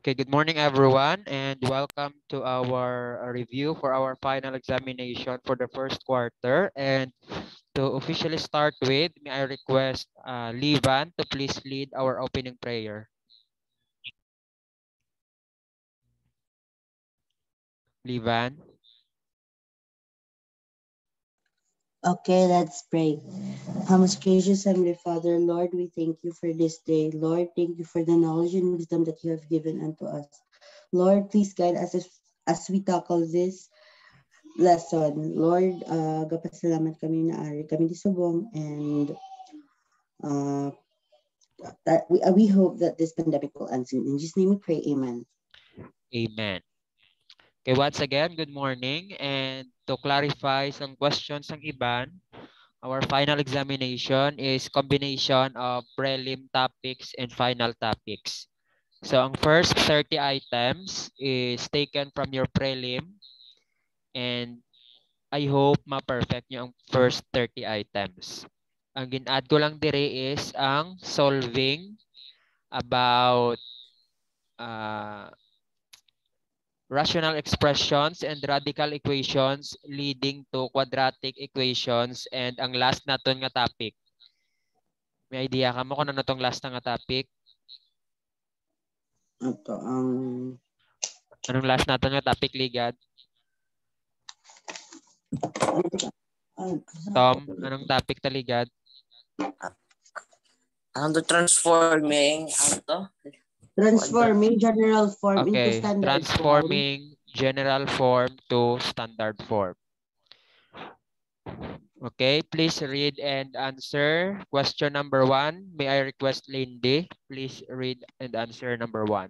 Okay, good morning everyone and welcome to our review for our final examination for the first quarter. And to officially start with, may I request Livan to please lead our opening prayer. Livan. Okay, let's pray. Most gracious Heavenly Father, Lord, we thank you for this day. Lord, thank you for the knowledge and wisdom that you have given unto us. Lord, please guide us as we tackle this lesson. Lord, gapasalamat kami na ari kami disubong and uh, that we hope that this pandemic will end soon. In Jesus' name we pray, amen. Amen. Okay, once again, good morning. And to clarify some questions ng iban, our final examination is combination of prelim topics and final topics. So ang first 30 items is taken from your prelim and I hope ma-perfect nyo ang first 30 items. Ang gin-add ko lang dire is ang solving about rational expressions and radical equations leading to quadratic equations and ang last naton nga topic. May idea ka mo kung ano tong last na nga topic? Ito, Anong last naton nga topic, Ligad? Tom, anong topic taligad? Ano transforming, Transforming general form into standard transforming general form to standard form. Okay, please read and answer question number 1. May I request Lindy, please read and answer number 1.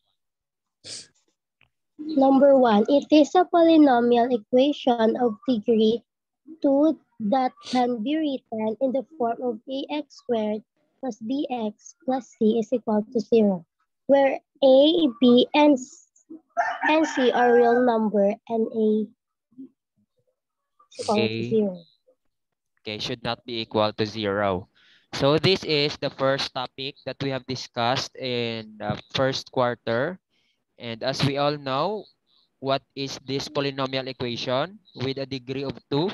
Number 1, it is a polynomial equation of degree 2 that can be written in the form of ax squared plus bx plus c is equal to 0, where a, b, and c are real number and a is equal to 0. Okay, should not be equal to 0. So this is the first topic that we have discussed in the first quarter. And as we all know, what is this polynomial equation with a degree of 2?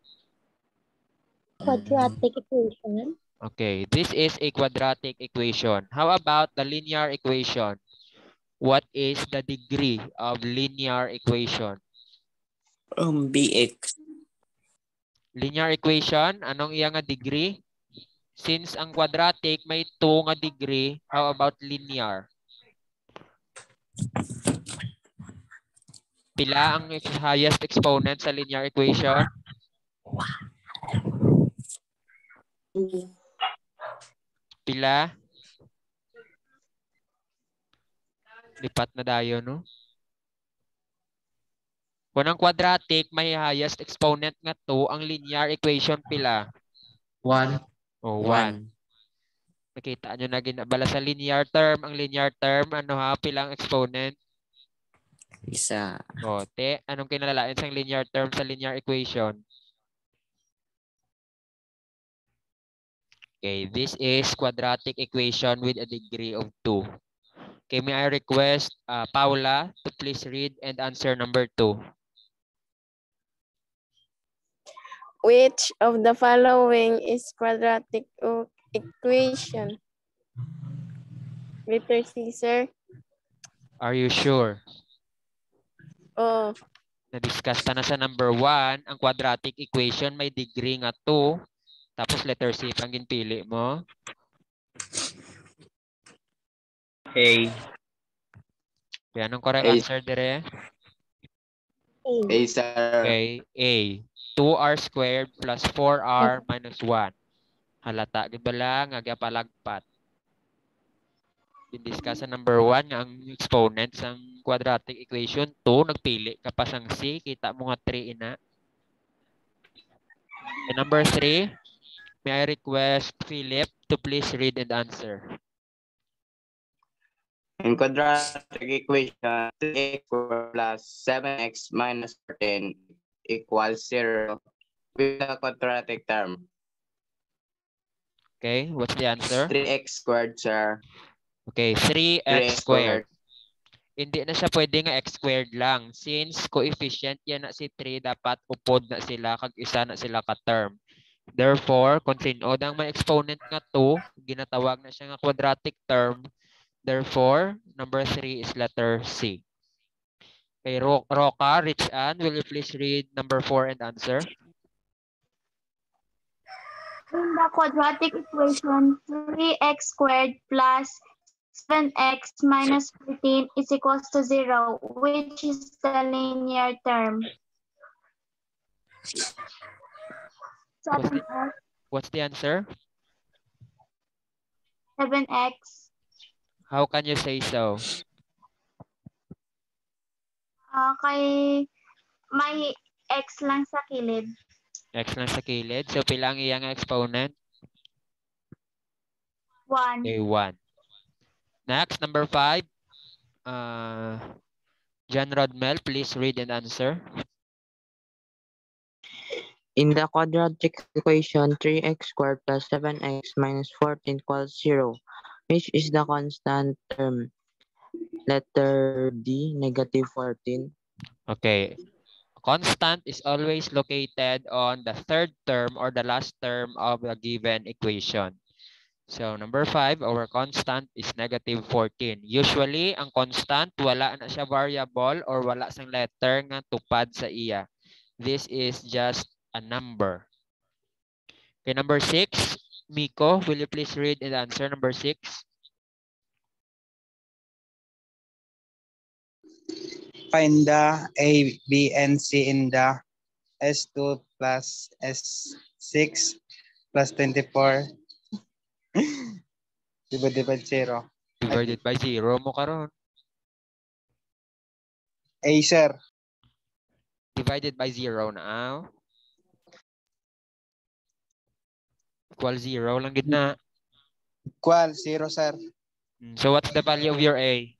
Quadratic equation. Okay, this is a quadratic equation. How about the linear equation? What is the degree of linear equation? bx. Linear equation, anong iyang nga degree? Since ang quadratic may 2 nga degree, how about linear? Pila ang highest exponent sa linear equation? Pila? Lipat na dayo, no? Kung ang quadratic may highest exponent nga 2, ang linear equation pila? 1. Oh, 1. Nakita nyo na ginabala sa linear term. Ang linear term, ano ha? Pilang exponent? Isa. O, anong kinalalain sa linear term sa linear equation? Okay, this is quadratic equation with a degree of 2. Okay, may I request Paula to please read and answer number 2. Which of the following is quadratic equation? Letter C, sir. Are you sure? Oh. Na-discuss na sa number 1, ang quadratic equation may degree nga 2. Tapos letter C pang ginpili mo. A. Kaya anong correct answer dire? A, sir. Okay, A. 2r squared plus 4r minus 1. Halata, gibala nga gyapalagpat. Discuss sa number 1 nga ang exponents ng quadratic equation 2, nagpili ka pa sang C, kita mo nga 3 ina. And number 3, may I request Philip to please read and answer. In quadratic equation, 3x plus 7x minus 14 equals 0 with the quadratic term. Okay, what's the answer? 3x squared, sir. Okay, 3x squared. Hindi na siya pwede nga x squared lang. Since coefficient yan na si 3, dapat upod na sila, kag isa na sila ka term. Therefore, kung sinod ang may exponent nga 2, ginatawag na siya nga quadratic term. Therefore, number 3 is letter C. Okay, Roca, Rich Ann, will you please read number 4 and answer? In the quadratic equation, 3x squared plus 7x minus 14 is equals to 0, which is the linear term. 7x. What's the answer? 7x. How can you say so? Kay may x lang sa kilid. X lang sa kilid. So, pilang iyang exponent? 1. Okay, 1. Next, number 5. John Rodmel, please read and answer. In the quadratic equation, 3x squared plus 7x minus 14 equals 0, which is the constant term? Letter D, negative 14. Okay. Constant is always located on the third term or the last term of a given equation. So, number 5, our constant is negative 14. Usually, ang constant, wala na siya variable or wala sang letter nga tupad sa iya. This is just a number. Okay, number 6, Miko, will you please read and answer number 6? Find the A, B, and C in the S2 plus S6 plus 24 divided by 0. Divided by 0 mo karon. A, sir. Divided by 0 now. Equal 0 lang gid na. Equal 0, sir. So what's the value of your A?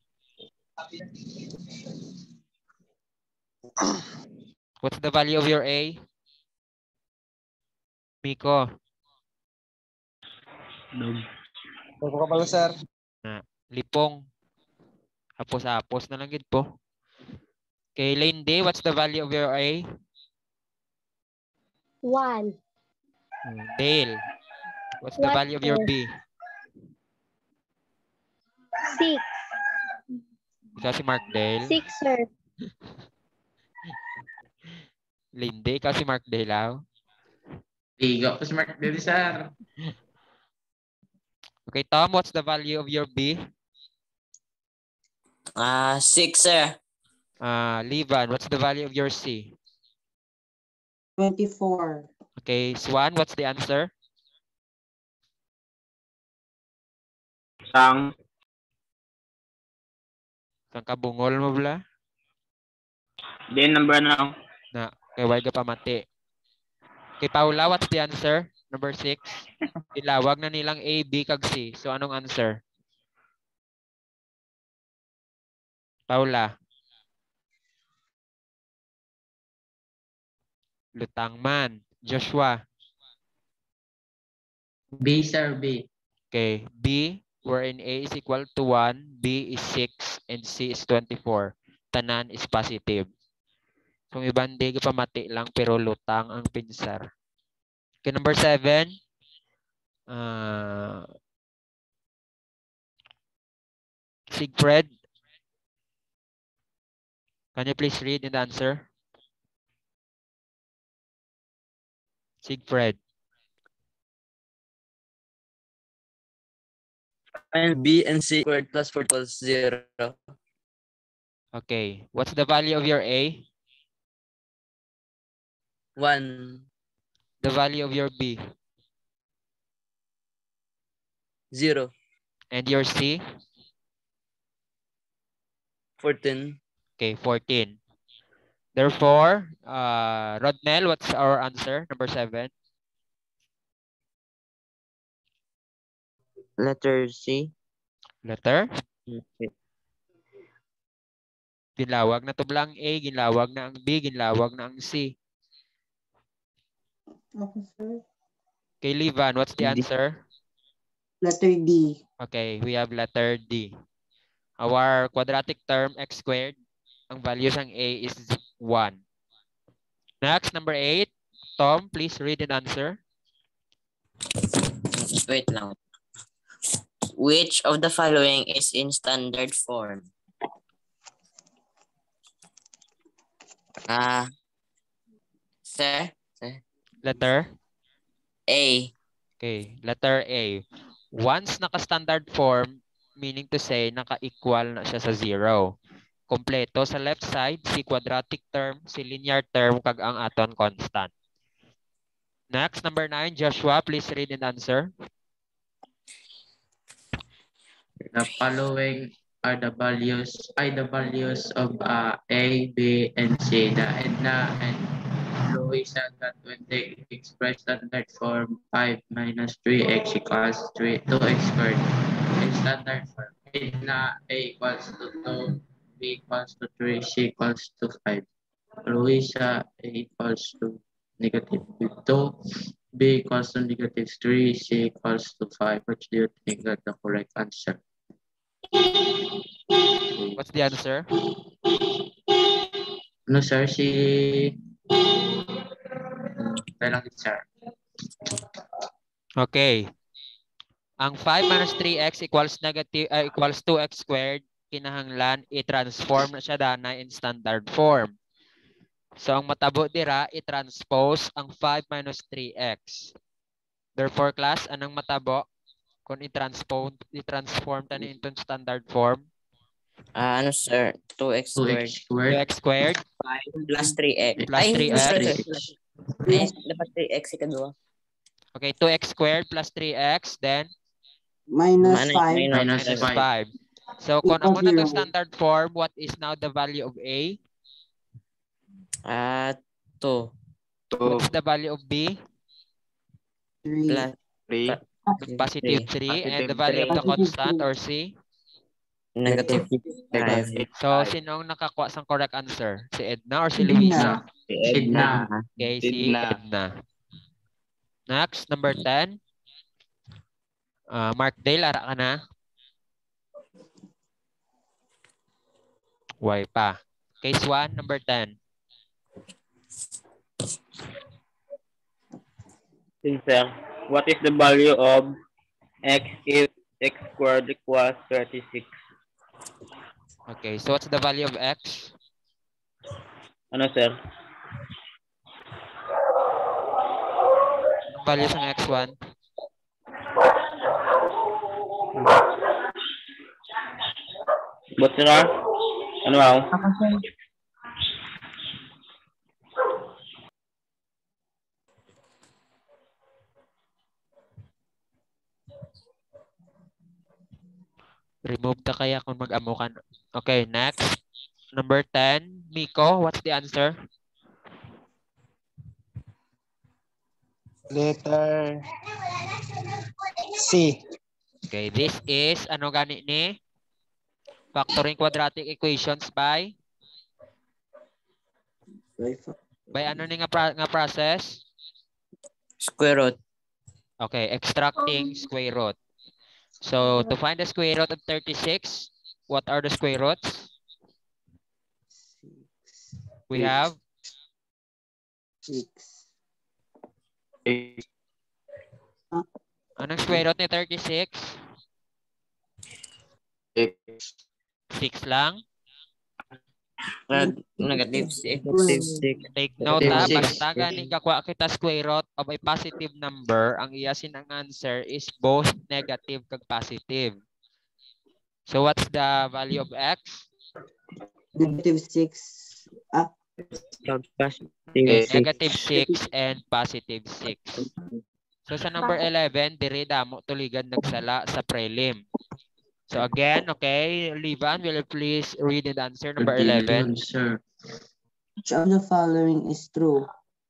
What's the value of your A? Miko. Ako ka pala, sir. Lipong. Hapos-hapos na lang gid po. Okay, Lane Day, what's the value of your A? 1. Dale, what's the value of your B? 6. Ikaw si Mark Dale. 6, sir. Lane Day, ikaw si Mark Dale, ah. Liga po si Mark Deli, sir. Okay, Tom, what's the value of your B? 6, sir. Levan, what's the value of your C? 24. Okay, Swan, what's the answer? Sang. Kang kabungol mo bala? Then number na. Na, kay wag ka pamati. Okay, Paula, what's the answer? Number 6. Ilawag na nilang A, B, kag C. So, anong answer? Paula. Lutang man. Joshua. B, sir, B. Okay, B, wherein A is equal to 1, B is 6, and C is 24. Tanan is positive. Kung ibang di pamati lang pero lutang ang pinsar. Okay, number 7. Sigfred. Can you please read and answer? Sigfred. And B and C squared plus 4 equals 0. Okay, what's the value of your A? 1. The value of your B? 0. And your C? 14. Okay, 14. Therefore, Rodnel, what's our answer? Number 7. Letter C. Letter? Okay. Ginlawag na to blang A, ginlawag na ang B, ginlawag na ang C. Okay, sir. Okay, Levan, what's the answer? Letter D. Okay, we have letter D. Our quadratic term x squared, ang value ng a is 1. Next, number 8. Tom, please read and answer. Wait lang. Which of the following is in standard form? Sir? Letter A. Okay, letter A. Once naka-standard form, meaning to say naka-equal na siya sa 0. Kompleto sa left side, si quadratic term, si linear term, kag ang aton constant. Next, number 9. Joshua, please read and answer. The following are the values of A, B, and C. The Edna and Louisa that when they express standard form 5 minus 3x equals 2x squared. In standard form, Edna A equals to 2, B equals to 3, C equals to 5. Louisa A equals to negative 2, B equals to negative 3, C equals to 5. Which do you think is the correct answer? What's the answer? No, sir, sir. Okay. Ang 5 minus 3x equals 2x squared, kinahanglan i-transform na siya danay in standard form. So ang matabo dira, i-transpose ang 5 minus 3x. Therefore, class, anong matabo? Kung i-transform ta ni into standard form? Sir? 2x squared. 2x squared? 5 plus 3x. Plus 3x. Dapat 3x ikadua. Okay, 2x squared plus 3x, then? Minus 5. Minus 5. So, kung ako na itong standard form, what is now the value of A? 2. What's the value of B? 3. Positive 3. And the value of the constant or C? Negative 5. So, sinong nakakuha sa correct answer? Si Edna or si Luisa? Si Edna. Okay, si Edna. Next, number 10. Mark Dale, ara ka na? Why pa? Case 1, number 10. Sir, what is the value of x if x squared equals 36? Okay, so what's the value of x? Ano, sir? Anong value ng x1? But sir, ano ako? Remove ta kaya kung mag-amo ka. Okay, next. Number 10. Miko, what's the answer? Letter C. Okay, this is, ano gani ni? Factoring quadratic equations by? By ano ni nga process? Square root. Okay, extracting square root. So, to find the square root of 36, what are the square roots? We have 6. anong square root ni 36? 6 lang? Negative 6. Take note ha, basta gani kakuha kita square root of a positive number, ang iyasin ang answer is both negative kag positive. So what's the value of x? Negative 6. Negative 6 and positive 6. So sa number 11, dire damo tuligan nagsala sa prelim. So again, okay, Livan, will you please read and answer number 11? Sir. Which of the following is true?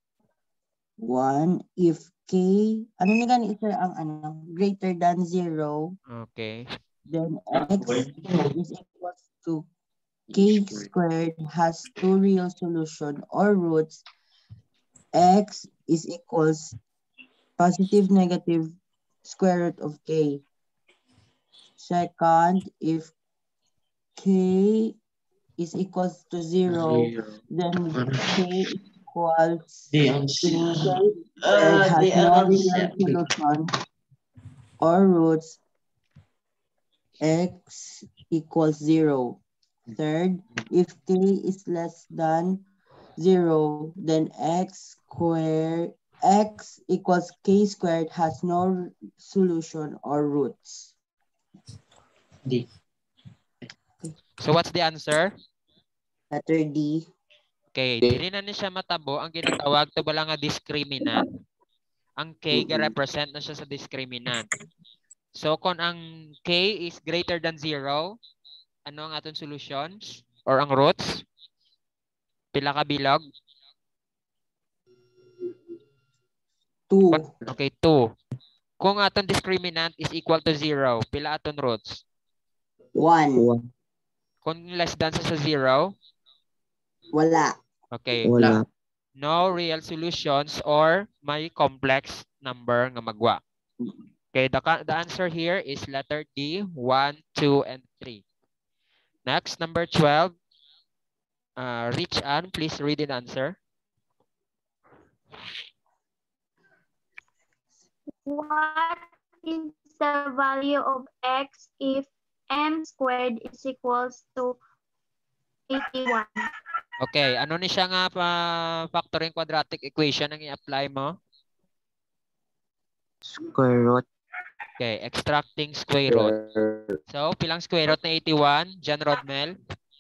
1, if k, ano ni gani sir ang greater than 0, okay, then x is equals to k squared has 2 real solution or roots. X is equals positive negative square root of k. Second, if k is equals to 0, then k equals if k has no real solution or roots, x equals 0. Third, if k is less than 0, then x equals k squared has no solution or roots. D. So what's the answer? Letter D. Okay, dili na ni siya matabo ang ginatawag to bala nga discriminant. Ang k ga-represent na siya sa discriminant. So kung ang k is greater than 0, ano ang atong solutions or ang roots? Pila ka bilog? 2. Okay, 2. Kung atong discriminant is equal to 0, pila atong roots? 1. Kung less than sa 0? Wala. Okay. Wala. No real solutions or may complex number nga magwa. Okay, the answer here is letter D, 1, 2, and 3. Next, number 12. Rich Ann, please read the answer. What is the value of x if m squared is equals to 81? Okay, ano ni siya nga factoring quadratic equation ang i-apply mo? Square root. Okay, extracting square root. So, pilang square root na 81? John Rodmel?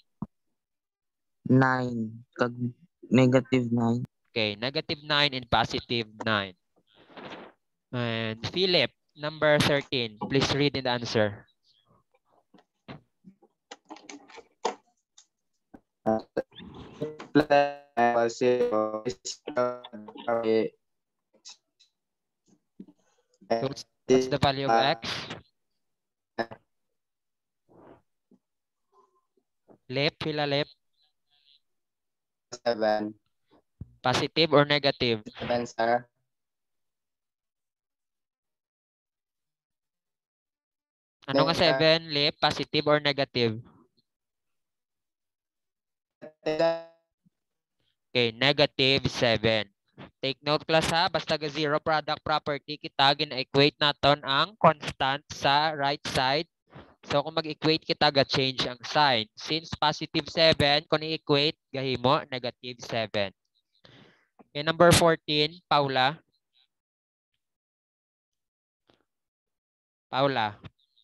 9. Kag negative 9. Okay, negative 9 and positive 9. And Philip, number 13. Please read the answer. So what's the value of x? Lip, pila lip? 7. Positive or negative? 7, sir. Ano nga 7, lip? Positive or negative? Okay, negative 7. Take note class ha, basta ga zero product property, kita gina-equate naton ang constant sa right side. So kung mag-equate kita ga-change ang sign. Since positive 7, kung i-equate, gahimo negative 7. Okay, number 14, Paula. Paula.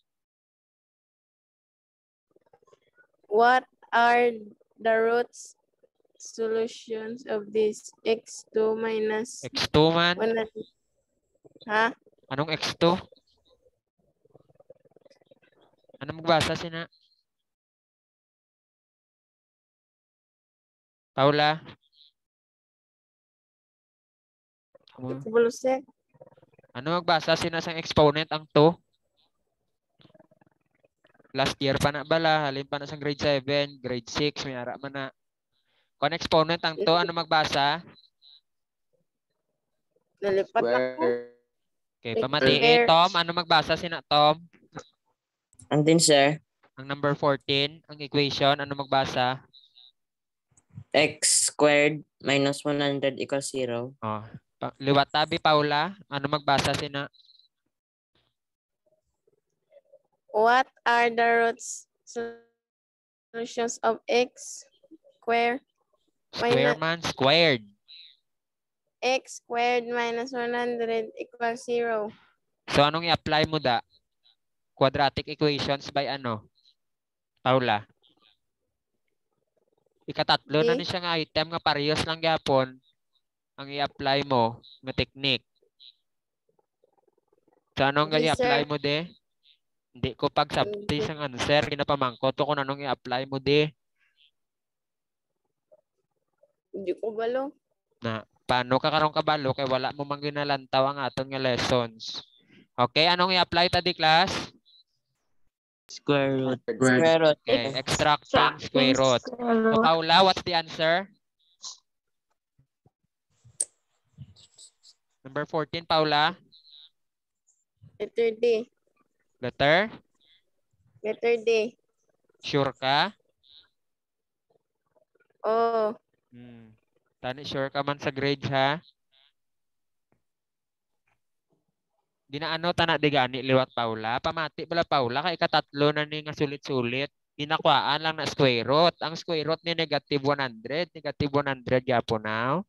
What are the roots solutions of this x2 minus X2 man? 100? Ha? Anong X2? Ano magbasa sina? Paula? Ano magbasa sina sang exponent ang 2? Last year pa na bala, halin pa na sa grade 7, grade 6, may ara man na. Kung exponent ang 2, ano magbasa? Nalipat ako. Okay, pamatiin. Tom, ano magbasa sina Tom? Andin, sir. Ang number 14, ang equation, ano magbasa? X squared minus 100 equals 0. Oh. Liwat tabi, Paula, ano magbasa sina? What are the roots solutions of x squared? Square man, squared. X squared minus 100 equals 0. So anong i-apply mo da? Quadratic equations by ano? Paula. Ikatatlo na ni siya nga item nga parehas lang gyapon ang i-apply mo nga technique. So anong i-apply mo de? Hindi ko pagsabti sang answer kinapamangkot ko kung anong i-apply mo de. Hindi ko balo. Na paano ka karong kabalo kay wala mo man ginalantaw ang aton nga lessons. Okay, anong i-apply ta di class? Square root. Square root. Okay, extracting square root. So Paula, what's the answer? Number 14, Paula. Letter D. Letter? Letter D. Sure ka? Oh, Tani sure ka man sa grades ha? Ginaano ta na di gani liwat Paula. Pamati pala Paula kay katatlo na ni nga sulit-sulit. Inakwaan lang na square root. Ang square root ni negative 100. Negative 100 yapon now.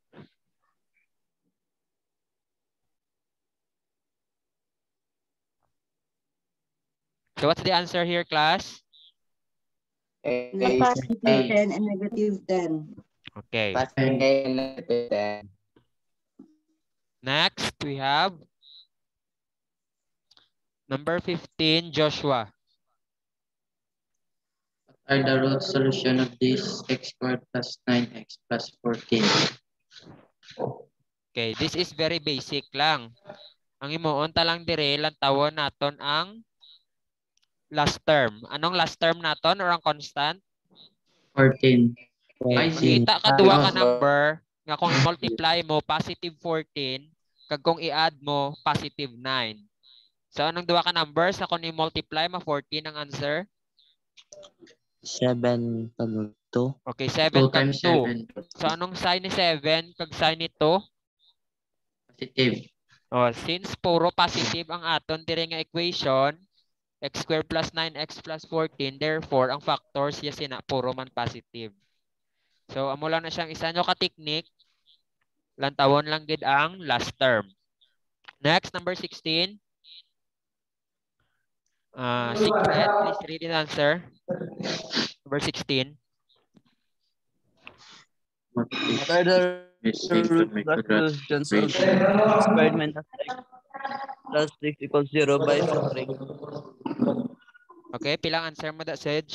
So what's the answer here, class? Positive 10 and negative 10. Okay. Next, we have number 15, Joshua. Are the root solution of this x squared plus 9x plus 14? Okay, this is very basic lang. Ang imuon ta lang dire lang tawon naton ang last term. Anong last term naton or ang constant? 14. Okay, makita ka duwa ka number nga kung i-multiply mo positive 14 kag kung i-add mo positive 9. So anong duwa ka numbers na kung i-multiply mo 14 ang answer? 7 kag 2. Okay, 7 kag 2. So anong sign ni 7 kag sign ni 2? Positive. Oh, since puro positive ang aton dire nga equation, x squared plus 9x plus 14, therefore ang factors yes na puro man positive. So amo lang na siyang isa nyo ka technique. Lantawon lang gid ang last term. Next, number 16. Secret, please read the answer. Number 16. What are the root solutions of x squared minus x plus 6 equals 0 by factoring? Okay, pilang answer mo da, Sedge?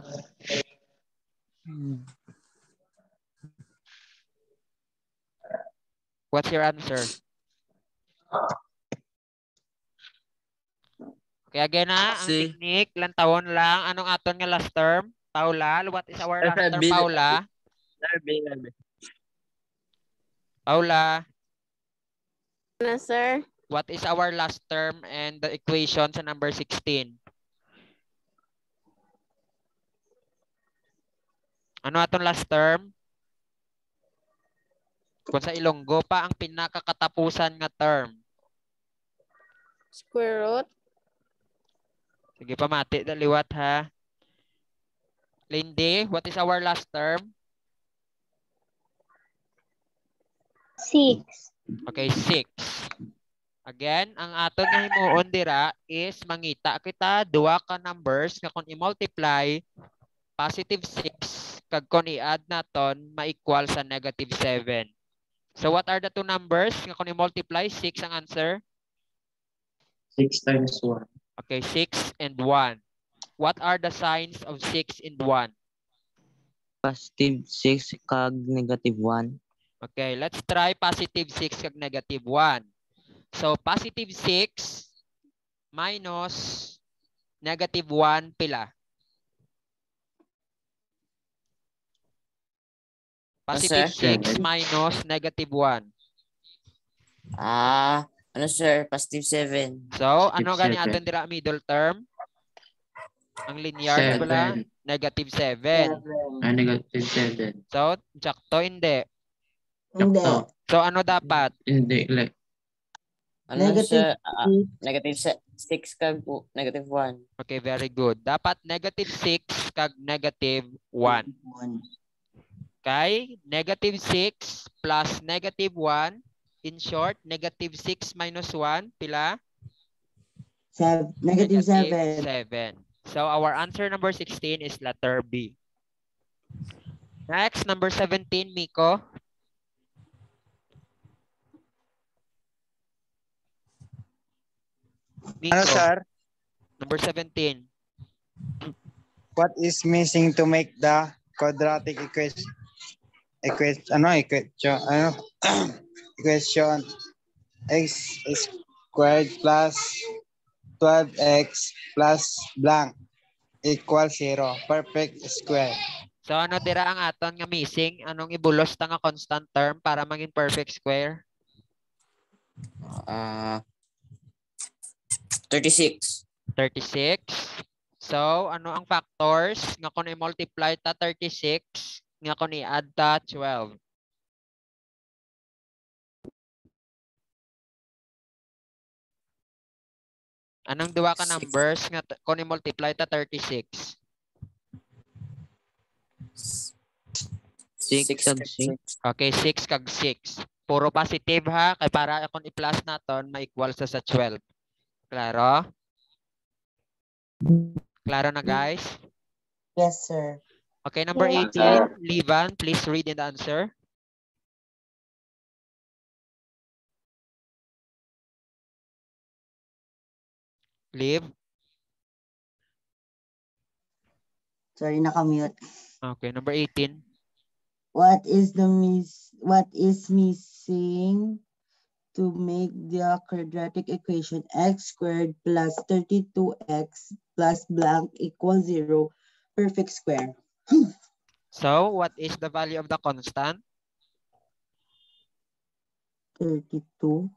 What's your answer? Okay, again na, ang technique, lantawon lang. Anong aton nga last term? Paula, what is our last term, Paula? Paula. Ano, sir? What is our last term and the equation sa number 16? Ano aton last term? Kung sa Ilonggo pa ang pinakakatapusan nga term. Square root. Sige, pamati daliwat ha. Lindy, what is our last term? 6. Okay, 6. Again, ang aton nga himuon dira is mangita kita duwa ka numbers nga kung i-multiply positive 6 kag kung i-add naton ma-equal sa negative 7. So what are the two numbers nga kung i-multiply 6 ang answer? 6 times 1. Okay, 6 and 1. What are the signs of 6 and 1? Positive 6 kag negative 1. Okay, let's try positive 6 kag negative 1. So positive 6 minus negative 1 pila? Positive 6 minus negative 1. Ano sir? Positive 7. So, ano gani atin dira middle term? Ang linear pala? Negative 7. Negative 7. So, sakto hindi? Hindi. So, ano dapat? Hindi. Like, Negative 6 kag negative 1. Okay, very good. Dapat negative 6 kag negative 1. Okay, negative 6 plus negative 1. In short, negative 6 minus 1, pila? Negative 7. So our answer number 16 is letter B. Next, number 17, Miko. Ano, sir? Number 17. What is missing to make the quadratic equation? Equation x squared plus 12x plus blank equal 0. Perfect square. So ano dira ang aton nga missing? Anong ibulos ta nga constant term para maging perfect square? 36. 36. So, ano ang factors nga kung i-multiply ta 36 nga kung i-add ta 12? Anong duwa ka numbers nga kung i-multiply ta 36? 6 kag 6. Okay, 6 kag 6. Puro positive ha, kay para kung i-plus naton ma-equal sa 12. Klaro? Klaro na guys? Yes, sir. Okay, number Yes, 18, Livan, please read in the answer. Liv. Sorry, nakamute. Okay, number 18. What is missing to make the quadratic equation x squared plus 32x plus blank equals 0 perfect square? So, what is the value of the constant? 32.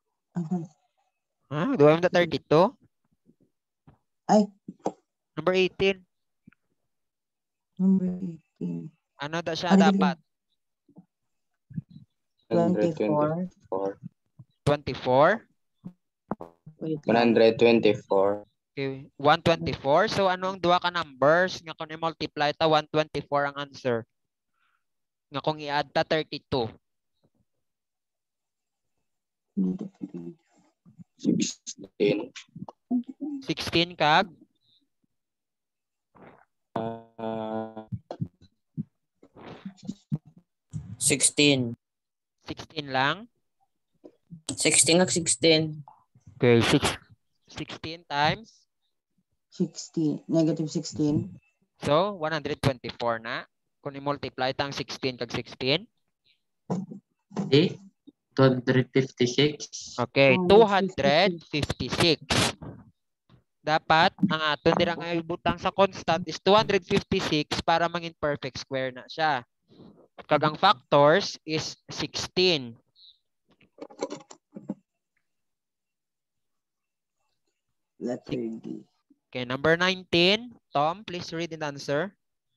Do I have the 32? Ay. Number 18. Number 18. Ano da siya dapat? 24. 24? 124. Okay, 124. So, ano ang duwa ka numbers nga kung i-multiply ta 124 ang answer? Nga kung i-add ta 32. 16. 16 kag? 16. 16 lang? 16 kag 16. Okay, 16 times? 16. Negative 16. So, 124 na. Kung i-multiply tang 16 kag 16? 256. Okay, 256. Dapat, ang aton dirang ibutang sa constant is 256 para mangin perfect square na siya. Kagang factors is 16. Letter D. Okay, number 19. Tom, please read the answer.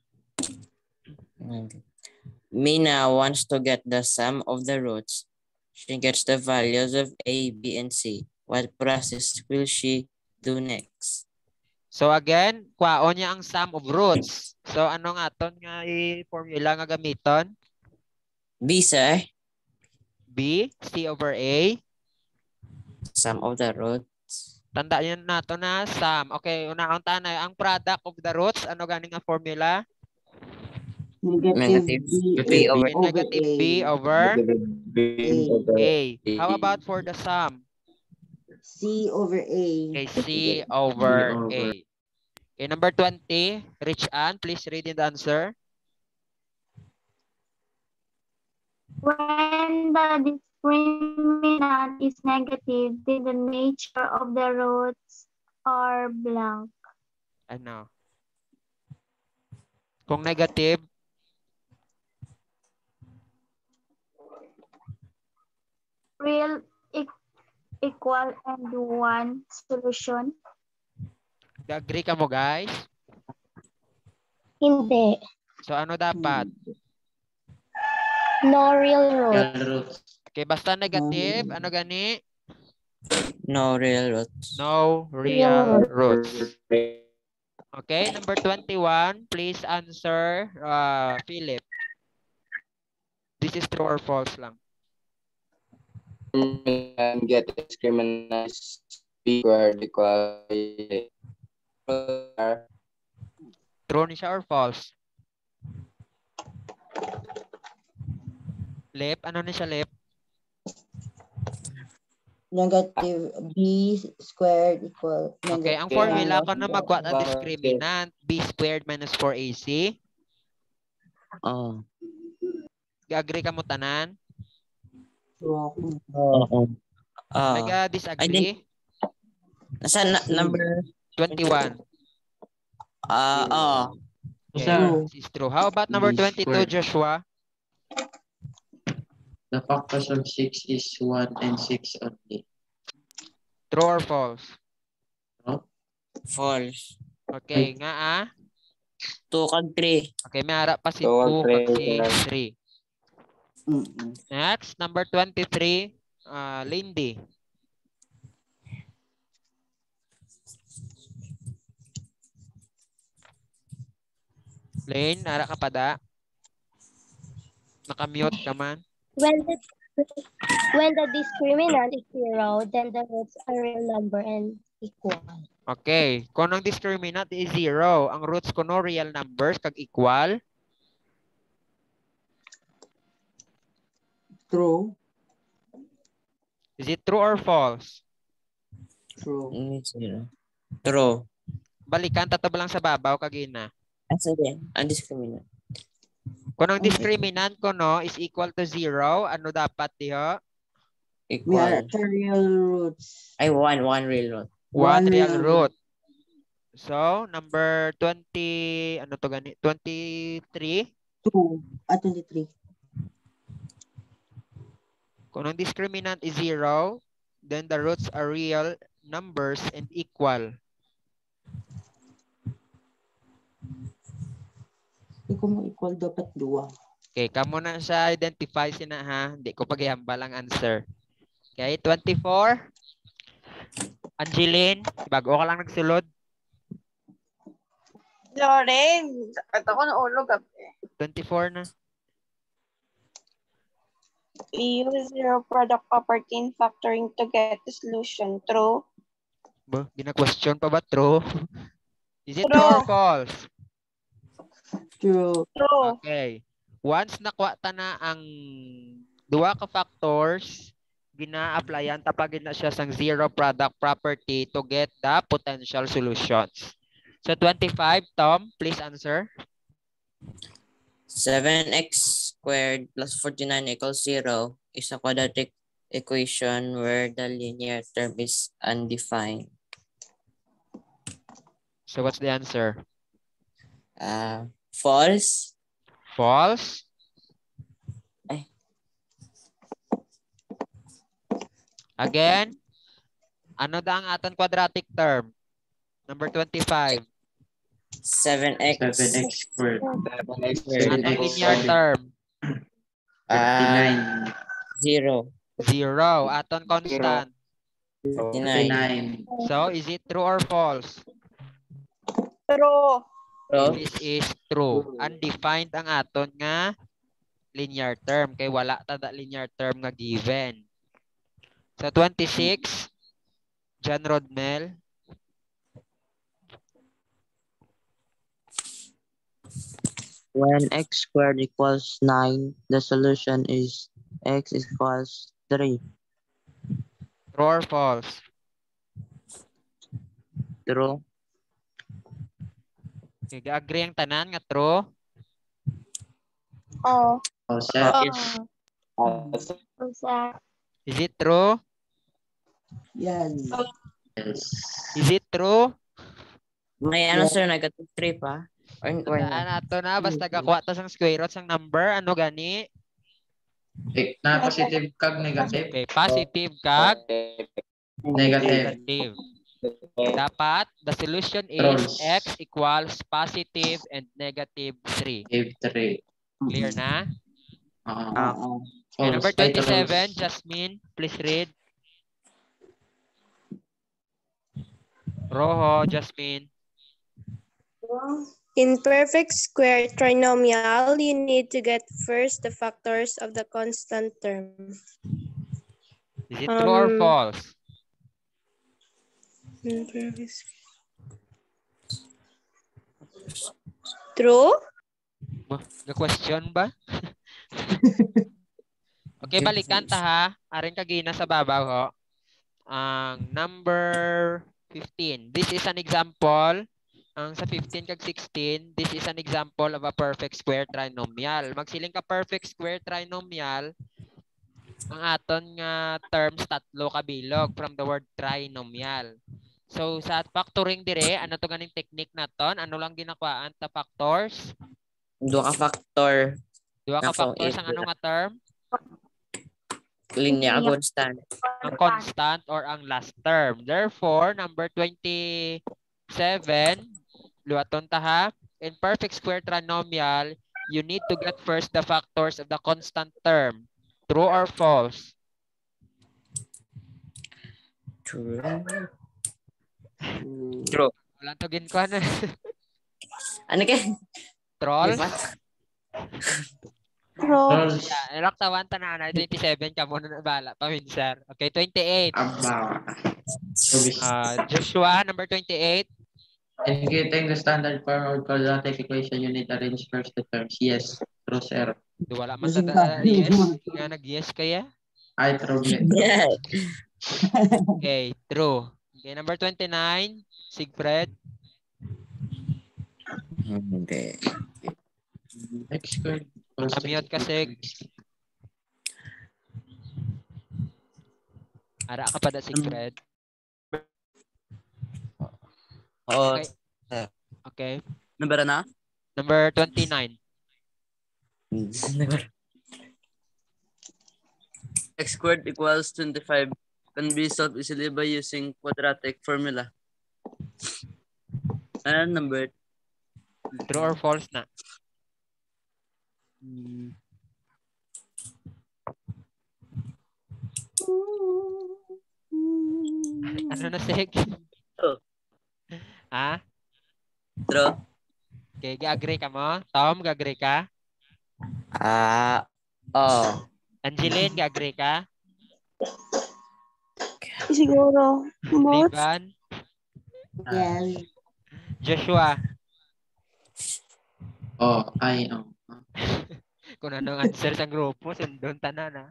Mina wants to get the sum of the roots. She gets the values of A, B, and C. What process will she do next? So again, kwaon niya ang sum of roots. So ano nga aton nga i-formula nga gamiton? B, sir. B, C over A. Sum of the roots. Tandaan niyo nato na sum. Okay, unang tanay, ang product of the roots, ano ganing nga formula? Negative B over Negative B over A. How about for the sum? C over A. Okay, C over A. Okay, number 20, Rich Ann, please read in the answer. When the discriminant is negative, then the nature of the roots are blank. Ano? Kung negative, real, equal, and one solution. agree ka mo guys? Hindi. So ano dapat? No real roots. Okay, basta negative, ano gani? No real roots. No real roots. Okay, number 21, please answer, Philip. This is true or false lang? And get discriminant B squared equal True ni siya or false? Lep, ano ni siya Lep? Negative B squared equal. Okay, ang formula ko na magwa ang discriminant, B squared minus 4AC. Oh. Agree ka mo tanan? I Nag-disagree? Nasa number 21. Okay, this is true. How about number 22, Joshua? The factors of 6 is 1 and 6 only. True or false? False. Okay, nga 2 kag 3. Okay, may harap pa si 2 2 kag kag si 3. 3. Next, number 23, Lindy. Lane, nara ka pa da? Naka-mute ka man? When the discriminant is 0, then the roots are real number and equal. Okay. Kung ang discriminant is 0, ang roots ko no real numbers kag equal. True. Is it true or false? True. True. Balikan, tataba lang sa babaw kagina. Sige, undiscriminate. Kung ang discriminant ko no is equal to 0, ano dapat diho? Equal. Real roots. Ay, one real root. One real root. So, number 20, ano to gani? 23? 23. Kung ang discriminant is 0, then the roots are real numbers and equal. Kung equal dapat 2. Okay, kamo na siya identify sina ha. Hindi ko paghihambal ang answer. Okay, 24. Angeline, bago ka lang nagsulod. Loren, sakit ako ng ulo gabi. 24 na. Use zero product property in factoring to get the solution. True. Gina-question pa ba true? Is it true or false? True. Okay. Once nakuha ta na ang duwa ka factors, gina-applyan tapagin na siya sang zero product property to get the potential solutions. So 25, Tom, please answer. 7x squared plus 49 equals 0 is a quadratic equation where the linear term is undefined. So what's the answer? False. False. Again, ano da ang aton quadratic term? Number 25. 7x squared. Atong linear term. 39. 0. 0. Aton constant. 39. So, is it true or false? True. This is true. Undefined ang aton nga linear term. Kay wala tada linear term nga given. So, 26. John Rodmel. When x squared equals 9, the solution is x equals 3. True or false? True. Okay, agree ang tanan nga true? Oh. Is it true? Yes. Is it true? May ano sir, negative 3 pa? Saan ato na? Basta gakuha ta sang square root sang number. Ano gani? Na positive kag negative. Okay, positive kag Negative. dapat the solution is True. x equals positive and negative 3. Negative 3. Clear na? Okay, Okay, number 27, Jasmine, please read. Rojo, Jasmine. In perfect square trinomial, you need to get first the factors of the constant term. Is it true or false? True? Ga-question ba? Okay, balikan ta ha. Aring kagina sa babaw ho. Ang number 15. This is an example. Ang sa 15 kag 16, this is an example of a perfect square trinomial. Magsiling ka perfect square trinomial, ang aton nga terms tatlo kabilog from the word trinomial. So sa factoring dire, ano to ganing technique naton? Ano lang ginakuhaan ta factors? Duha ka factor. Duha ka factors ang ano nga term? Linear constant. Ang constant or ang last term. Therefore, number 27, Luwaton ta ha. In perfect square trinomial, you need to get first the factors of the constant term. True or false? True. True. Wala tugin ko na. Ano ka? Trolls? Trolls. Yeah, ilok tawan tanan 27 ka muna na bala paminsan. Okay, 28. Joshua, number 28. In getting the standard form of quadratic equation, you need to arrange first the terms. Yes. True, sir. Wala man sa yes. Nga nag-yes kaya? Ay, true. Yeah. Okay, true. Okay, number 29. Sigfred. Hindi. X squared. Amiyot kasi. Ara ka pa da Sigfred. Oo. Okay. Okay. Number na? Number 29. X squared equals 25 can be solved easily by using quadratic formula. And number? True or false na? Ano na Sig? True. Ha? True. Okay, ga-agree ka mo? Tom, ga-agree ka? Angeline, ga-agree ka? Siguro. Both. Liban? Yes. Joshua? Kung anong answer sa grupo, sundon tanan na.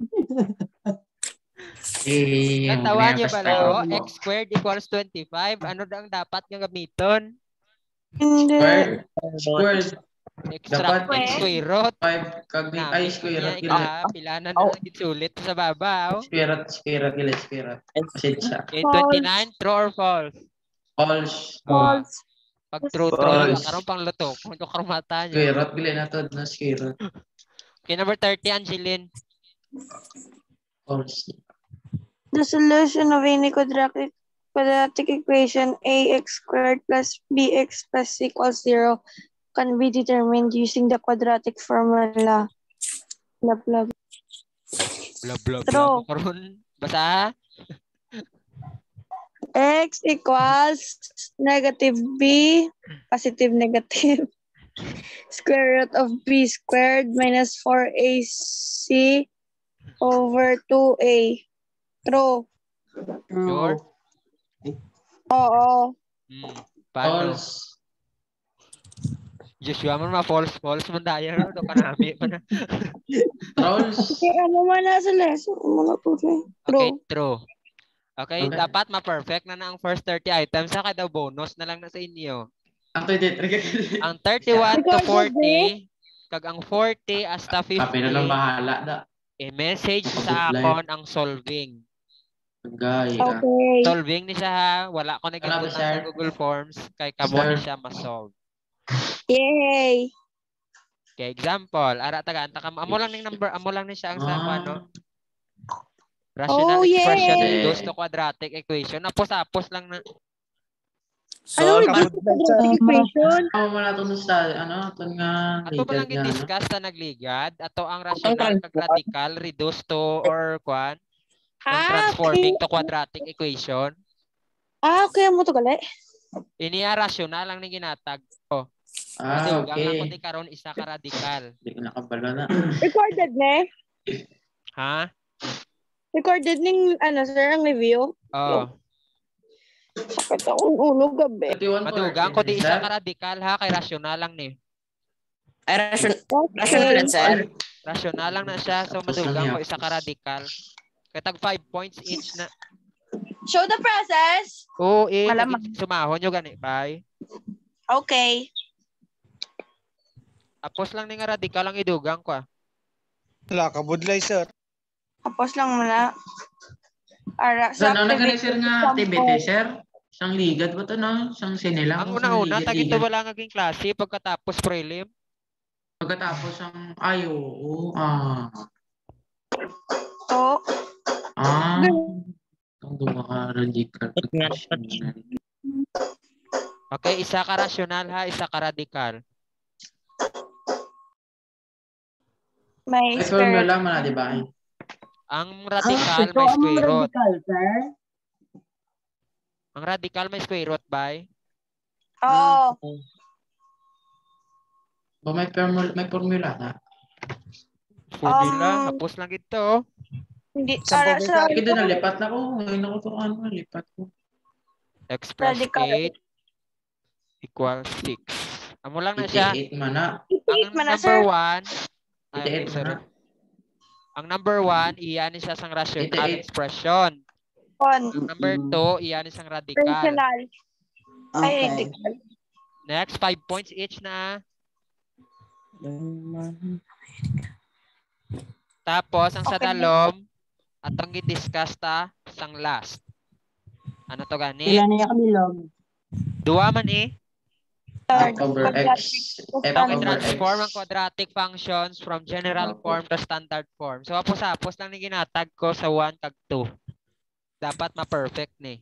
Natawan niyo ba lao? X squared equals 25. Ano ang dapat nga gamiton? Hindi. Squared. Extract Dapat X square root. 5 kag ay square root Pilanan na lang gitsulit sa babaw. Square root. Pasensya. Okay, 29, true or false? False. False. Pag true, karon pang luto. Kung ito karumata nyo. Square root, bilhin na to na square root. Okay, number 30, Angeline. False. The solution of any quadratic equation ax squared plus bx plus c equals 0 can be determined using the quadratic formula. Blah, blah. Blah, blah, True. Karon, basa? X equals negative b, positive negative, square root of b squared minus 4ac over 2a. True. Sure? Oo. Paano? False. Joshua man false man daya no do kanami pa na. Trolls. Okay, ano man na sa lesson? Okay, true. Okay, dapat ma-perfect na ang first 30 items sa kada bonus na lang na sa inyo. Ang 31 to 40 kag ang 40 hasta 50. Kape na lang bahala da. I-message sa akon ang solving. Okay. Solving ni siya ha. Wala ko nag-input sa Google Forms kay kamo ni siya ma-solve. Yay! Okay, example. Ara taga amo lang ning number, amo lang ni siya ang sa ano. Rational expression reduced to quadratic equation. Apos lang na. Ano reduced to quadratic equation? Wala to sa ato nga ato ba lang i-discuss sa nagligad ato ang rational kag radical reduced to or kwan transforming to quadratic equation. Okay mo to gali. Ini rational lang ni ginatag. Okay. Ako di karon isa ka radical. Di ko nakabalo na. Recorded na? Ha? Recorded ning ano sir ang review? Sakit akong ulo gabi. Madugang ko di isa ka radical ha kay rational lang ni. Ay rational lang sir. Rational lang na siya so madugang ko isa ka radical. Kay tag 5 points each na. Show the process. Oo, sumahon nyo gani, bye. Okay. Tapos lang nga radical ang idugang ko. Wala ka budlay, sir. Tapos lang muna. Ara, sa activity, sir nga activity, sir? Isang ligad ba ito, no? Isang sinilang. Ang una-una, tagito wala nga ging klase pagkatapos prelim. Pagkatapos ang, oo. Ang dumaka radical. Okay, isa ka rational ha, isa ka radical. May May square formula root. man, di ba? Ang radical ito may ang square root. radical, sir. Ang radical may square root ba? Oo. Ba may formula na. Formula, hapos lang ito. Hindi, Sample sa Sige din, nalipat na ko. Ngayon ako to, nalipat ko. X plus radical. 8 equals 6. Amo lang na siya. 88 man na. Ang man na, number sir. 1, ay, 88 man sorry. na. Ang number 1, iyan siya sang rational 88. expression. On. Ang number 2, iyan siyang radical. Rational. Ay, Okay. radical. Next, 5 points each na. Tapos, ang sa Okay. dalom, atong gi-discuss ta sang last. Ano to gani? Ilan na yung kabilog? Dua man eh. F over X. F Itong over i-transform ang X. quadratic functions from general Opo. form to standard form. So, hapos-hapos lang ni ginatag ko sa 1 kag 2. Dapat ma-perfect ni.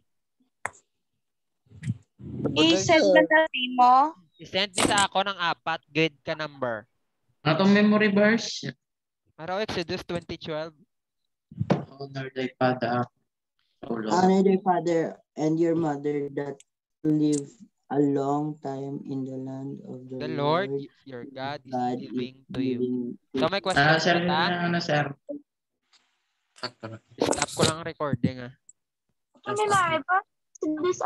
I-send na natin mo. I-send ni sa ako ng 4 grade ka number. Ano tong memory verse? Araw Exodus 20:12. Honor thy father. Oh, Lord. Honor your father and your mother that live a long time in the land of The Lord your God is God giving is to you. giving So, may question Sir, ta? sir? Stop ko lang ang recording ah. Ano na,